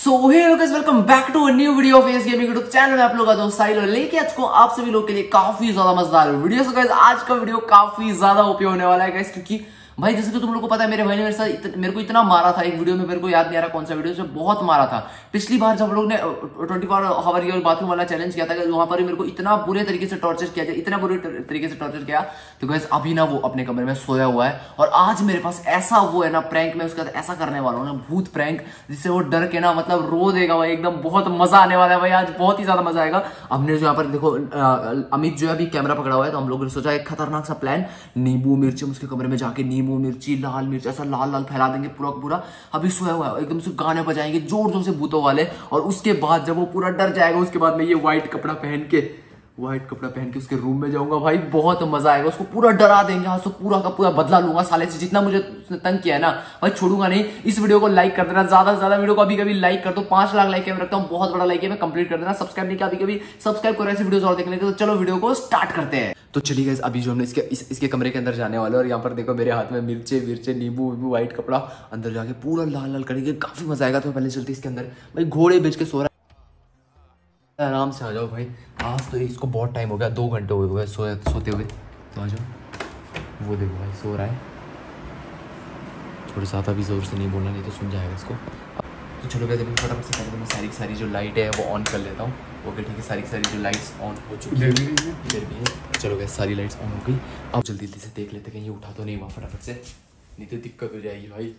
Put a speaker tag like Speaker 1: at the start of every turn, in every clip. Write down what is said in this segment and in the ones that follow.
Speaker 1: So hey guys, welcome back to a new video of S gaming YouTube channel में आप लोगों का दोस्त साहिल और लेके आज को आप सभी लोग के लिए काफी ज्यादा मजेदार वीडियो। सो गाइस, आज का वीडियो काफी ज्यादा ओपी होने वाला है गाइस, क्योंकि भाई जैसे कि तुम लोग को पता है मेरे भाई ने मेरे को इतना मारा था एक वीडियो में, मेरे को याद नहीं आ रहा कौन सा वीडियो से, बहुत मारा था। पिछली बार जब लोग ने 24 आवर रियल बाथरूम वाला चैलेंज किया था, वहां पर मेरे को इतना बुरे तरीके से टॉर्चर किया जाए, इतना बुरे तरीके से टॉर्चर किया। तो गाइस अभी ना वो अपने कमरे में सोया हुआ है और आज मेरे पास ऐसा वो है ना प्रैंक, में उसके साथ ऐसा करने वाला हूँ ना भूत प्रैंक, जिससे वो डर के ना मतलब रो देगा भाई। एकदम बहुत मजा आने वाला है भाई, आज बहुत ही ज्यादा मजा आएगा। हमने जो यहाँ पर देखो अमित जो है अभी कैमरा पकड़ा हुआ है, तो हम लोगों ने सोचा एक खतरनाक सा प्लान, नींबू मिर्ची उसके कमरे में जाके नींबू मिर्ची लाल मिर्च ऐसा लाल लाल फैला देंगे पूरा पूरा। अभी सोया हुआ है एकदम से गाने बजाएंगे जोर जोर से भूतों वाले, और उसके बाद जब वो पूरा डर जाएगा उसके बाद मैं ये व्हाइट कपड़ा पहन के उसके रूम में जाऊंगा भाई, बहुत मजा आएगा। उसको पूरा डरा देंगे, आज तो पूरा का पूरा बदला लूंगा साले से, जितना मुझे उसने तंग किया है ना भाई छोड़ूंगा नहीं। इस वीडियो को लाइक कर देना, ज्यादा से ज्यादा वीडियो को अभी कभी लाइक कर दो। 5 लाख लाइक मैं रखता हूँ, बहुत बड़ा लाइक है, मैं कंप्लीट कर देना। सब्सक्राइब नहीं किया अभी कभी सब्सक्राइब करो ऐसी वीडियोस और देखने के। तो चलो वीडियो को स्टार्ट करते हैं। तो चलिए गाइस, अभी जो हमने इसके कमरे के अंदर जाने वाले, और यहाँ पर देखो मेरे हाथ में मिर्चे नींबू व्हाइट कपड़ा, अंदर जाके पूरा लाल लाल करेंगे, काफी मजा आएगा। तो पहले चलते इसके अंदर। भाई घोड़े बेच के सो रहा है, आराम से आ जाओ भाई। आज तो इसको बहुत टाइम हो गया, 2 घंटे हो गए सोते हुए, तो आ जाओ। वो देखो भाई सो रहा है, थोड़ा सा भी जोर से नहीं बोलना, नहीं तो सुन जाएगा इसको। तो चलो गए, फटाफट से पहले तो मैं सारी जो लाइट है वो ऑन कर लेता हूँ। ओके ठीक है, सारी जो लाइट्स ऑन हो चुकी है, इधर भी है। चलो गए, सारी लाइट्स ऑन हो गई। अब जल्दी से देख लेते कहीं ये उठा तो नहीं हुआ फटाफट से, नहीं तो दिक्कत हो जाएगी भाई।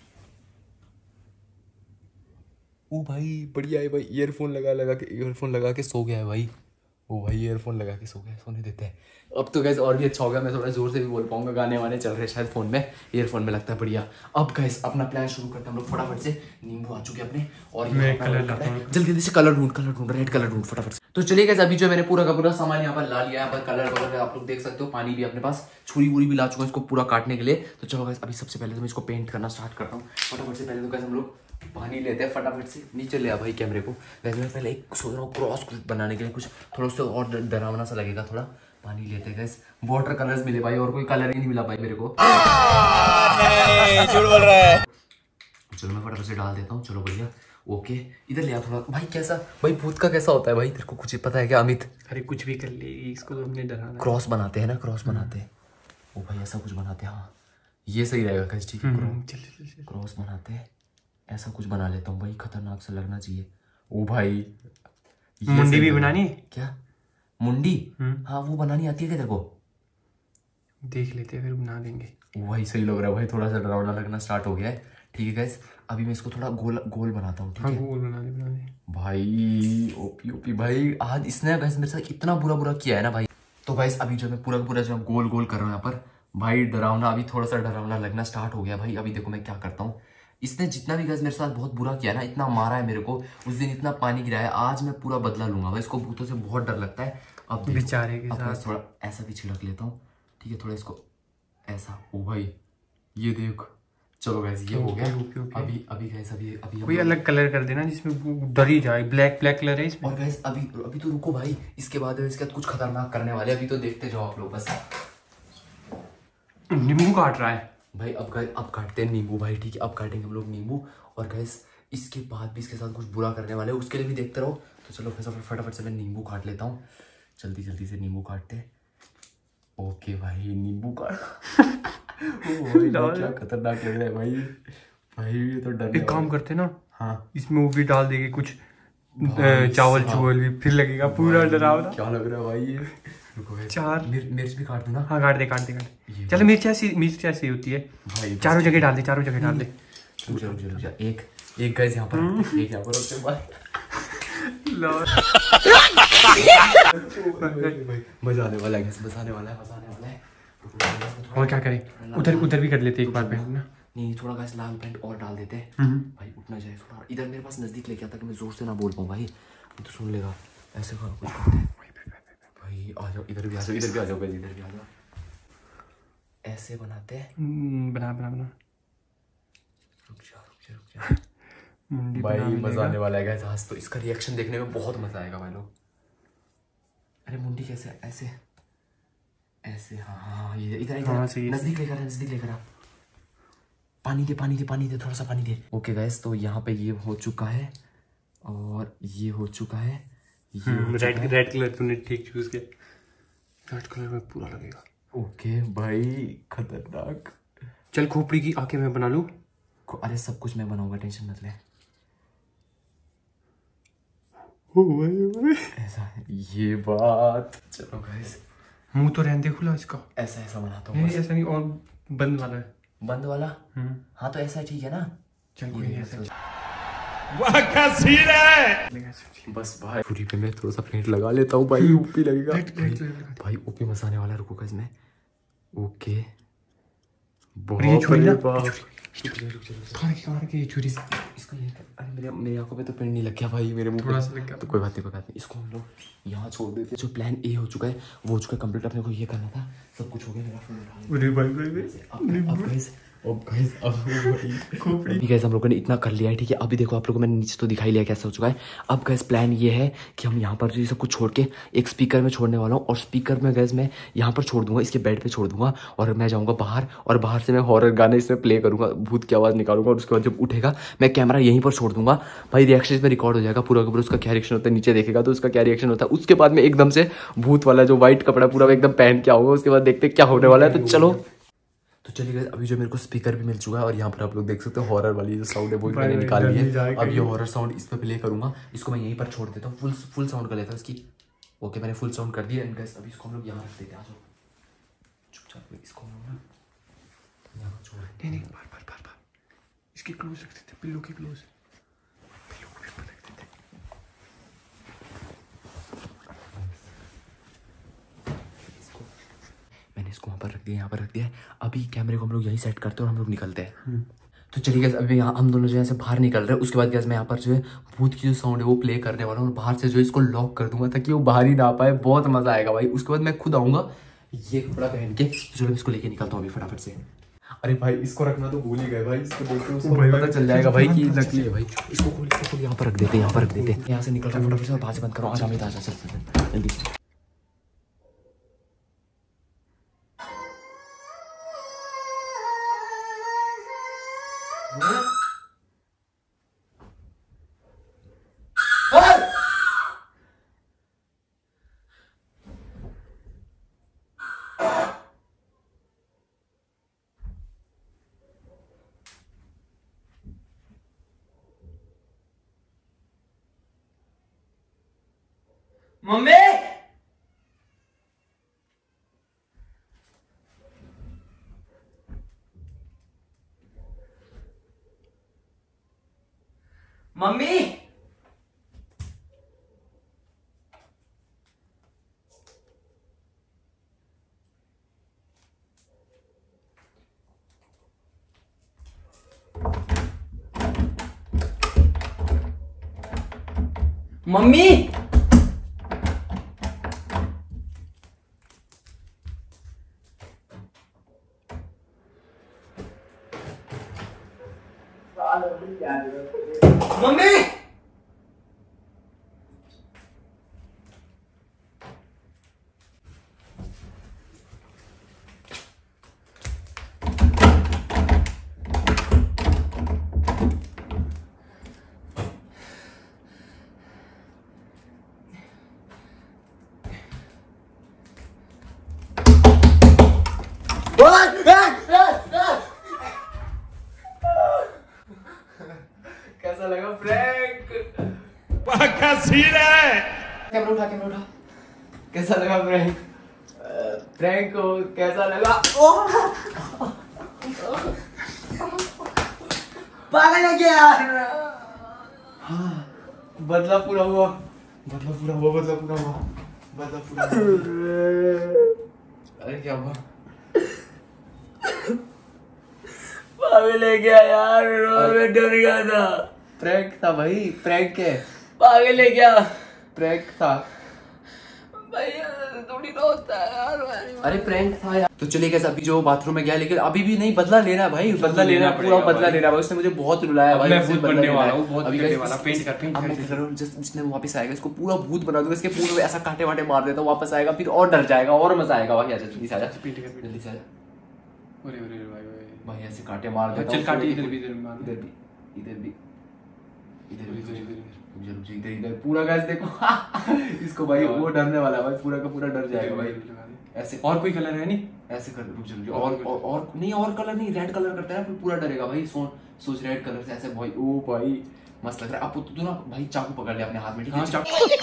Speaker 1: ओ भाई बढ़िया है भाई, ईयरफोन लगा के सो गया है भाई। ओ भाई ईयरफोन लगा के सो गया, सोने देते हैं। अब तो गैस और भी अच्छा हो गया, मैं थोड़ा जोर से भी बोल पाऊंगा, गाने वाने चल रहे शायद फोन में, ईयरफोन में लगता है बढ़िया। अब गैस अपना प्लान शुरू करते हैं हम लोग फटाफट से। नींबू आ चुके अपने, और जल्दी से कलर ढूंढ, रेड कलर ढूंढ फटाफट से। तो चलिए गैस, अभी जो मैंने पूरा का पूरा सामान यहाँ पर ला लिया है, कलर वगैरह आप लोग देख सकते हो, पानी भी अपने पास, छुरी वुरी भी ला चुका है इसको पूरा काटने के लिए। तो चलो गैस, अभी सबसे पहले तो मैं इसको पेंट करना स्टार्ट करता हूँ फटाफट से। पहले तो गैस हम लोग पानी लेते हैं फटाफट से, नीचे ले आ भाई कैमरे को। वैसे मैं पहले एक सोच रहा हूँ क्रॉस बनाने के लिए, कुछ थोड़ा सा और डरावना सा लगेगा। थोड़ा पानी लेते हैं गैस, वाटर कलर्स मिले भाई, और कोई कलर ही नहीं मिला भाई मेरे को। झूठ बोल रहा है। चलो मैं फटाफट से डाल देता हूँ, चलो बढ़िया। ओके इधर ले आ थोड़ा भाई। कैसा भाई भूत का कैसा होता है भाई, तेरे को कुछ पता है क्या अमित?
Speaker 2: अरे कुछ भी कर ले, इसको तो हमने डराना।
Speaker 1: क्रॉस बनाते हैं ना, क्रॉस बनाते हैं। ओ भाई ऐसा कुछ बनाते हैं, हाँ ये सही रहेगा गैस, ठीक है। क्रॉस बनाते हैं, ऐसा कुछ बना लेता हूँ भाई, खतरनाक सा लगना चाहिए। ओ भाई
Speaker 2: मुंडी भी बनानी है
Speaker 1: क्या? मुंडी? हाँ वो बनानी आती है क्या तेरे को?
Speaker 2: देख लेते हैं फिर बना देंगे।
Speaker 1: ओ भाई सही लग रहा है भाई, थोड़ा सा डरावना लगना स्टार्ट हो गया है। ठीक है गाइस, अभी मैं इसको थोड़ा गोल बनाता हूँ, ठीक है?
Speaker 2: गोल बना दे
Speaker 1: भाई। ओपी भाई, आज इसने गाइस मेरे साथ इतना बुरा किया है ना भाई। तो गाइस अभी जो मैं पूरा जो गोल कर रहा हूँ यहाँ पर भाई, डरावना अभी थोड़ा सा डरावना लगना स्टार्ट हो गया भाई। अभी देखो मैं क्या करता हूँ, इसने जितना भी गैस मेरे साथ बहुत बुरा किया ना, इतना मारा है मेरे को उस दिन, इतना पानी गिराया, आज मैं पूरा बदला लूंगा भाई। इसको भूतों से बहुत डर लगता है। अब
Speaker 2: बेचारे के साथ
Speaker 1: थोड़ा ऐसा भी छिड़क लेता हूँ, ठीक है? थोड़ा इसको ऐसा। ओ भाई ये देख, चलो गैस ये हो गया। अभी गैस अभी
Speaker 2: कोई अलग कलर कर देना जिसमें डर ही जाए, ब्लैक कलर है इसमें।
Speaker 1: और गैस अभी तो रुको भाई, इसके बाद कुछ खतरनाक करने वाले, अभी तो देखते जाओ आप लोग बस।
Speaker 2: नींबू काट रहा है
Speaker 1: भाई, अब काटते हैं नींबू भाई, ठीक है? अब काटेंगे हम लोग नींबू, और गैस इसके बाद भी इसके साथ कुछ बुरा करने वाले हैं, उसके लिए भी देखते रहो। तो चलो फटाफट से मैं नींबू काट लेता हूँ, जल्दी से नींबू काटते। ओके भाई नींबू काट। क्या खतरनाक लग रहा है भाई ये तो डर।
Speaker 2: एक काम करते ना,
Speaker 1: हाँ
Speaker 2: इसमें वो भी डाल देंगे कुछ चावल चुवल भी, फिर लगेगा पूरा डरावना।
Speaker 1: क्या लग रहा है भाई ये?
Speaker 2: चार
Speaker 1: मिर्च भी काट दूं ना?
Speaker 2: हाँ काट दे। चलो मिर्च ऐसी होती है भाई, चारों जगह डाल दे।
Speaker 1: रुक जा, एक गैस यहाँ पर, एक यहाँ पर रखते भाई। मजा आने वाला है, मजा आने वाला है।
Speaker 2: और क्या करें, उधर भी कर लेते एक बार पेंट ना।
Speaker 1: नहीं थोड़ा गैस लाल पेंट और डाल देते हैं भाई, उठना जाए थोड़ा। इधर मेरे पास नजदीक लेके आता कि मैं जोर से ना बोल पाऊँ भाई, तो सुन लेगा। ऐसे कुछ करते हैं भाई, आ जाओ इधर भी आ जाओ, इधर भी आ जाओ। ऐसे बनाते हैं,
Speaker 2: बना
Speaker 1: रुक जा भाई, मजा आने वाला है गाइस आज तो। इसका रिएक्शन देखने में बहुत मजा आएगा भाई लोग। अरे मुंडी कैसे? ऐसे हाँ ये इधर नजदीक लेकर आ। पानी दे, थोड़ा सा पानी दे। ओके गाइस, तो यहाँ पे ये हो चुका है। और ये हो चुका है,
Speaker 2: रेड कलर तूने ठीक चूज किया, रेड कलर में पूरा लगेगा।
Speaker 1: ओके भाई खतरनाक।
Speaker 2: चल खोपड़ी की आंखें मैं बना लूं।
Speaker 1: अरे सब कुछ मैं बनाऊंगा, टेंशन मत ले। ऐसा है ये बात। चलो गाइस
Speaker 2: मुंह तो रहने दे खुला इसका।
Speaker 1: ऐसा ऐसा बनाता हूँ।
Speaker 2: ऐसा नहीं, और बंद वाला है।
Speaker 1: बंद वाला? हाँ तो ऐसा ठीक है ना।
Speaker 2: चल कोई नहीं, ऐसा
Speaker 1: बस भाई पूरी पे मैं थोड़ा सा पेंट लगा लेता हूँ भाई, ऊपी लगेगा भाई, ऊपी मसा आने वाला है। रुको इसमें। ओके
Speaker 2: ये छुरी ना,
Speaker 1: ये छुरी इसको ये। अरे मेरी आंखों पे तो पेंट नहीं लग गया भाई, मेरे मुंह
Speaker 2: थोड़ा सा लग गया
Speaker 1: तो कोई बात नहीं। इसको हम लोग यहाँ छोड़ देते हैं। जो प्लान ए हो चुका है वो हो चुका है कंप्लीट। अपने को ये करना था, सब कुछ हो गया। मेरा गाइस हम लोगों ने इतना कर लिया है, ठीक है। अभी देखो आप लोगों को मैंने नीचे तो दिखाई लिया कैसा हो चुका है। अब गाइस प्लान ये है कि हम यहाँ पर जो ये सब कुछ छोड़ के एक स्पीकर में छोड़ने वाला हूँ, और स्पीकर में गाइस मैं यहाँ पर छोड़ दूंगा, इसके बेड पे छोड़ दूंगा, और मैं जाऊंगा बाहर, और बाहर से मैं हॉरर गाने इसमें प्ले करूंगा, भूत की आवाज निकालूंगा, और उसके बाद जब उठेगा मैं कैमरा यहीं पर छोड़ दूंगा भाई। रिएक्शन इसमें रिकॉर्ड हो जाएगा पूरा का पूरा, उसका क्या रिएक्शन होता है नीचे देखेगा तो उसका क्या रिएक्शन होता है। उसके बाद में एकदम से भूत वाला जो व्हाइट कपड़ा पूरा एकदम पहन के आऊंगा, उसके बाद देखते क्या होने वाला है। तो चलो तो चलिए गाइस, अभी जो मेरे को स्पीकर भी मिल चुका है, और यहाँ पर आप लोग देख सकते हो हॉरर वाली जो साउंड है वो भी मैंने निकाल ली है। अब ये हॉरर साउंड इस पर प्ले करूंगा, इसको मैं यहीं पर छोड़ देता हूँ, फुल साउंड कर लेता हूँ इसकी। ओके मैंने फुल साउंड कर दिया। एंड गाइस अभी इसको हम लोग यहाँ रख देते हैं। आ जाओ चुपचाप, इसको हम लोग ना यहाँ छोड़।
Speaker 2: नहीं बार इसके क्लोज रख देते, पिल्लो के क्लोज, पिल्लो को भी ऊपर रख देते।
Speaker 1: मैंने इसको वहाँ पर रख दिया, यहाँ पर रख दिया है। अभी कैमरे को हम लोग यहीं सेट करते हैं और हम लोग निकलते हैं। तो चलिए गैस अभी यहाँ हम दोनों जो है से बाहर निकल रहे हैं। उसके बाद गैस मैं यहाँ पर जो है भूत की जो साउंड है वो प्ले करने वाला हूँ, और बाहर से जो है इसको लॉक कर दूंगा ताकि वो बाहर ही ना आ पाए। बहुत मजा आएगा भाई। उसके बाद मैं खुद आऊंगा ये कपड़ा पहन के। तो चलो इसको लेके निकलता हूँ अभी फटाफट से। अरे भाई इसको रखना तो भूल ही गए भाई, इसको देख के उसको पता चल जाएगा भाई कि नकली है भाई। इसको खोल यहाँ पर रख देते हैं, यहाँ पर रख देते हैं। यहाँ से निकल रहा है फटाफट से, बाहर से बंद करो। आजा आजा चल जल्दी। मम्मी मम्मी मम्मी मम्मी कैसा लगा प्रैंक?
Speaker 2: पक्का सीन है।
Speaker 1: कैमरा उठा। कैसा लगा प्रैंक? प्रैंक को कैसा लगा? पागल है क्या यार? बदला पूरा हुआ। अरे क्या हुआ? पागल है क्या यार? मैं डर गया था। प्रैंक था भाई, प्रैंक है। पागल है क्या? प्रैंक था भाई, थोड़ी तो होता है यार। अरे प्रैंक था यार। तो चलिए कैसे अभी जो बाथरूम में गया, लेकिन अभी भी नहीं, बदला लेना है भाई, बदला लेना पूरा बदला लेना है। उसने मुझे बहुत रुलाया भाई।
Speaker 2: मैं भूत बनने वाला हूँ, बहुत बनने वाला। पेंट कर।
Speaker 1: जिसने वापस आएगा इसको पूरा भूत बना दूंगा, इसके पूरे ऐसा कांटे वाटे मार देता हूँ, वापस आएगा फिर और डर जाएगा और मजा आएगा भाई। आजा जल्दी से आजा, जल्दी से आजा भाई। ऐसे कांटे मार देता हूँ।
Speaker 2: चल काटे, इधर भी
Speaker 1: इधर भी इधर इधर पूरा गैस देखो इसको भाई वो डरने वाला है भाई, पूरा का पूरा डर जाएगा भाई। ऐसे
Speaker 2: और कोई कलर है नहीं?
Speaker 1: ऐसे कर, रुक जा और नहीं, और कलर नहीं, रेड कलर करते हैं ना फिर पूरा डरेगा भाई। सोच रेड कलर से ऐसे भाई, ओ भाई मस्त लग रहा है। अब तू ना भाई चाकू पकड़ ले अपने हाथ में, ठीक है?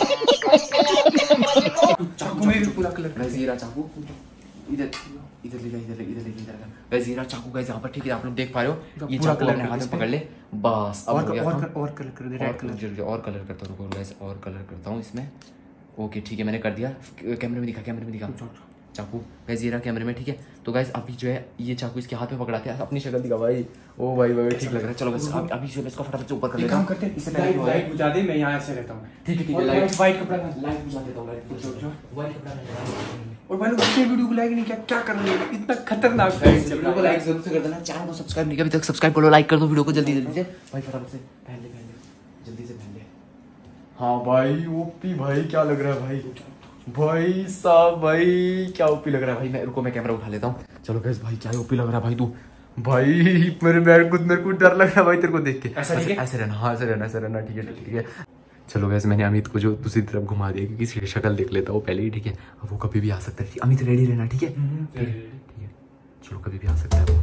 Speaker 1: चाकू में पूरा कलर गाइस, ये रहा चाकू, इधर इधर ले जा, इधर गाइस ये रहा चाकू गाइस यहाँ पर, ठीक है? आप लोग देख पा रहे हो, ये चाकू अपने हाथ में पकड़ ले बस। अब हो गया,
Speaker 2: और कलर कर दे, रेड कलर
Speaker 1: और कलर करता हूँ, रुको गाइस और कलर करता हूँ इसमें। ओके ठीक है, मैंने कर दिया। कैमरे में दिखा चाकू गाइस, ये रहा कैमरे में, ठीक है? तो गाइस अभी जो है ये चाकू इसके हाथ में पकड़ाते हैं, अपनी शक्ल दिखा भाई। ओ भाई ठीक लग रहा है। चलो गाइस अभी जो है इसको फटाफट से ऊपर कर लेते हैं।
Speaker 2: काम करते हैं, इससे लाइट बुझा दे, मैं यहाँ ऐसे रहता हूँ।
Speaker 1: ठीक है,
Speaker 2: लाइट कपड़ा
Speaker 1: लाइट बुझा देता हूँ, व्हाइट कपड़ा।
Speaker 2: और भाई लोग अपने वीडियो को लाइक नहीं किया, क्या कर रहे हो? इतना खतरनाक है।
Speaker 1: वीडियो को लाइक जरूर से कर देना, चैनल को सब्सक्राइब नहीं किया अभी तक सब्सक्राइब कर लो, लाइक कर दो वीडियो को जल्दी से भाई, फटाफट से पहन ले जल्दी से पहन ले। हाँ भाई ओपी भाई, क्या लग रहा है भाई? भाई साहब भाई क्या ओपी लग रहा है भाई। मैं कैमरा उठा लेता हूँ। चलो गाइस भाई क्या ओपी लग रहा है भाई तू। भाई मेरे को डर लग रहा है भाई तेरे को देख के। ऐसे रहना, हाँ ऐसे रहना, ठीक है। चलो गाइस मैंने अमित को जो दूसरी तरफ घुमा दिया क्योंकि इसकी शक्ल देख लेता हूँ पहले ही, ठीक है? अब वो कभी भी आ सकता है। अमित रेडी रहना, ठीक है? ठीक है चलो, कभी भी आ सकता है वो।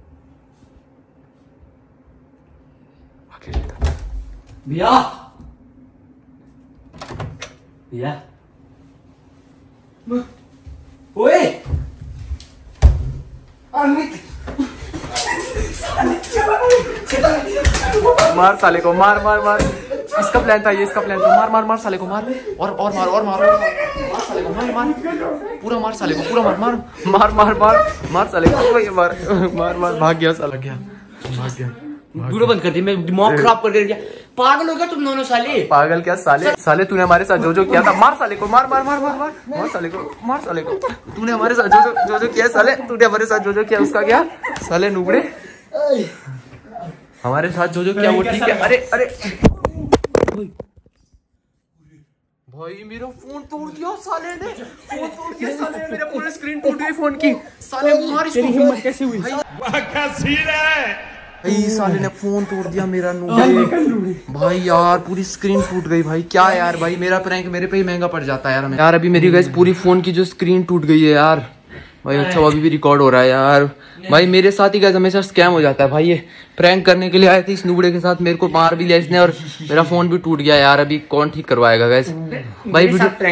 Speaker 1: भैया ओए अमित मार साले को, मार इसका प्लान था, ये इसका प्लान था। मार साले को, मार और मार साले को, मार पूरा मार साले को, पूरा मार साले को, मार भाग गया साला,
Speaker 3: वीडियो बंद कर दी, मैं दिमाग खराब कर दिया। पागल हो गया तुम दोनों साले।
Speaker 1: पागल क्या साले तूने हमारे साथ जो किया था, मार साले को, मार साले को। तूने हमारे साथ जो किया साले, तूने हमारे साथ जो किया उसका क्या साले नुबड़े, हमारे साथ जो किया वो ठीक है। अरे भाई मेरा फोन तोड़ दिया साले ने, मेरा पूरा स्क्रीन टूट गई फोन की। साले मार इसको, हिम्मत कैसे हुई भाई? साले ने फोन तोड़ दिया मेरा भाई यार, पूरी स्क्रीन टूट गई भाई। क्या यार भाई, मेरा प्रैंक मेरे पे ही महंगा पड़ जाता है यार। अभी मेरी गाइस पूरी फोन की जो स्क्रीन टूट गई है यार भाई। अच्छा वो अभी भी रिकॉर्ड हो रहा है यार भाई। मेरे साथ ही गाइस हमेशा स्कैम हो जाता है भाई। ये प्रैंक करने के लिए आए थे इस नुबड़े के साथ, मेरे को मार भी लिया इसने और मेरा फोन भी टूट गया यार। अभी कौन ठीक करवाएगा गाइस? भाई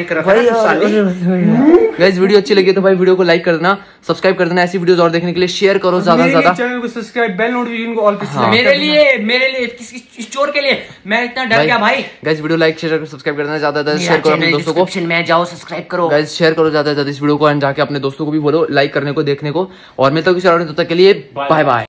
Speaker 1: गाइस वीडियो अच्छी लगी तो भाई वीडियो को लाइक कर देना, सब्सक्राइब कर देना। ऐसी वीडियोस और देखने के लिए शेयर करो ज्यादा से ज्यादा,
Speaker 2: चैनल को सब्सक्राइब, बेल नोटिफिकेशन को ऑल पे सेलेक्ट।
Speaker 3: मेरे लिए किसी स्टोर के लिए मैं इतना डर गया भाई।
Speaker 1: Guys video like share subscribe कर देना, ज्यादा शेयर करो अपने दोस्तों को,
Speaker 3: में जाओ सब्सक्राइब करो
Speaker 1: गाइस, शेयर करो ज्यादा इस वीडियो को, जाके अपने दोस्तों को भी बोलो लाइक करने को, देखने को। और मैं तो किसी और तब तक के लिए बाय बाय।